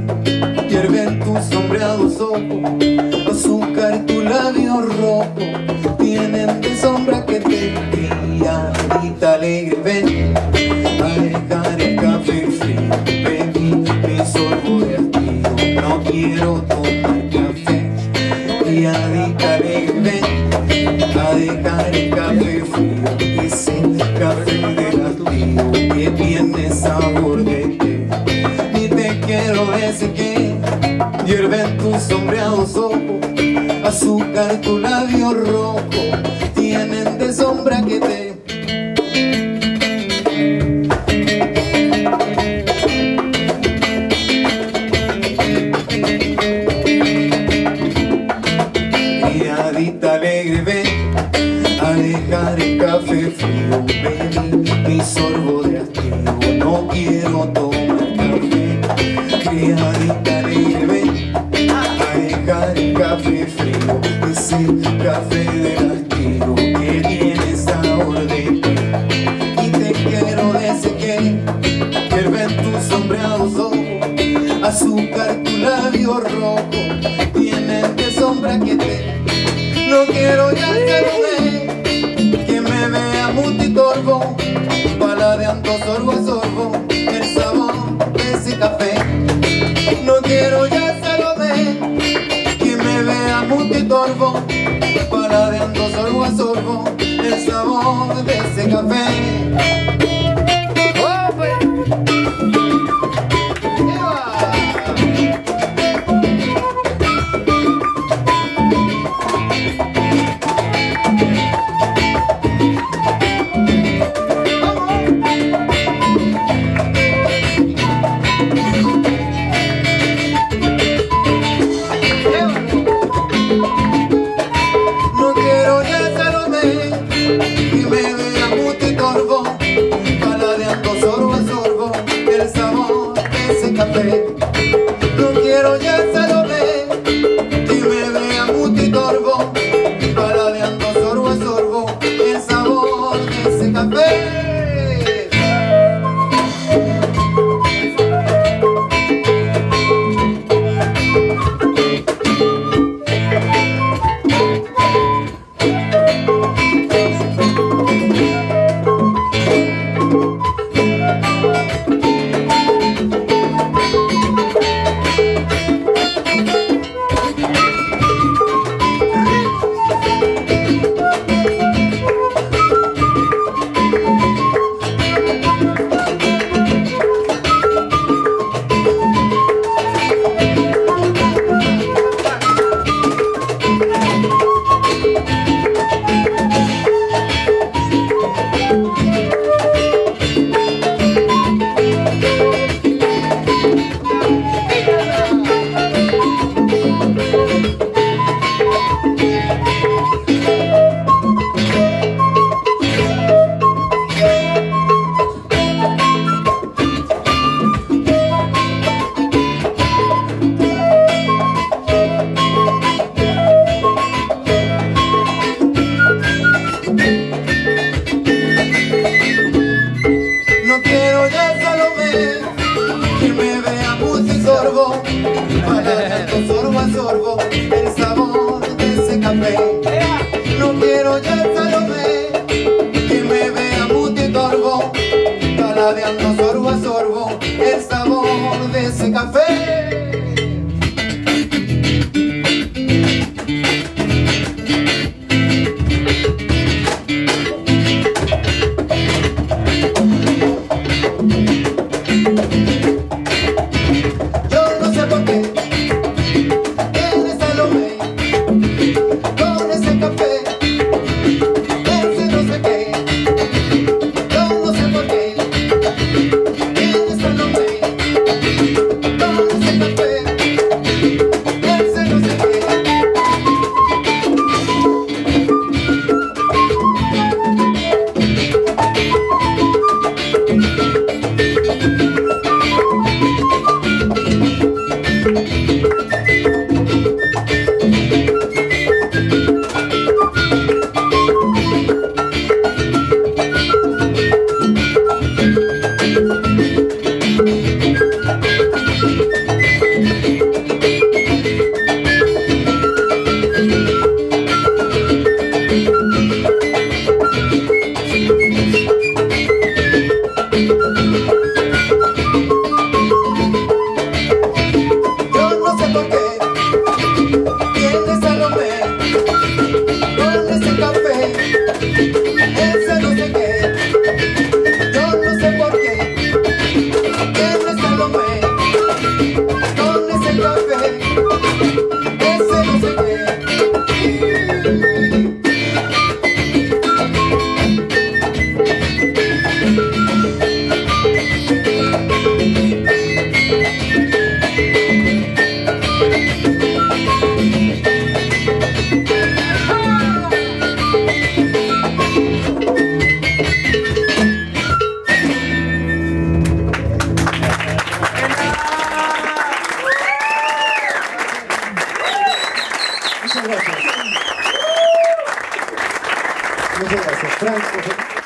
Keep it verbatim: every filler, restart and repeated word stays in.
hierven tus sombreados ojos, azúcar tu labio rojo, tienen de sombra que te criadita alegre. Ven a dejar el café frío, bebí mi sorbo de hastío, no quiero tomar café. Criadita alegre, ven a dejar el café frío, ese café de hastío que tiene sabor de té. Ni te quiero decir que hierven tus sombreados ojos, azúcar tu labio rojo, tienen de sombra que te. Criadita alegre, ven a dejar el café frío, bebí mi sorbo de hastío, no quiero tomar café. Criadita alegre, ven a dejar el café frío, ese café de hastío que tiene sabor de té. Y te quiero decir que hierven tus sombreados ojos, azúcar tu labio rojo, tienen de sombra que te. No quiero ya saber que me vea multitorbo, paladeando sorbo a sorbo el sabor de ese café. No quiero ya saber que me vea multitorbo, paladeando sorbo a sorbo el sabor de ese café. No quiero ya saber que me vea multitorbo, paladeando sorbo a sorbo el sabor de ese café. Paladeando sorbo a sorbo el sabor de ese café. No quiero ya saber que me vea multitorbo, paladeando sorbo a sorbo el sabor de ese café. Yo no sé por qué Franco.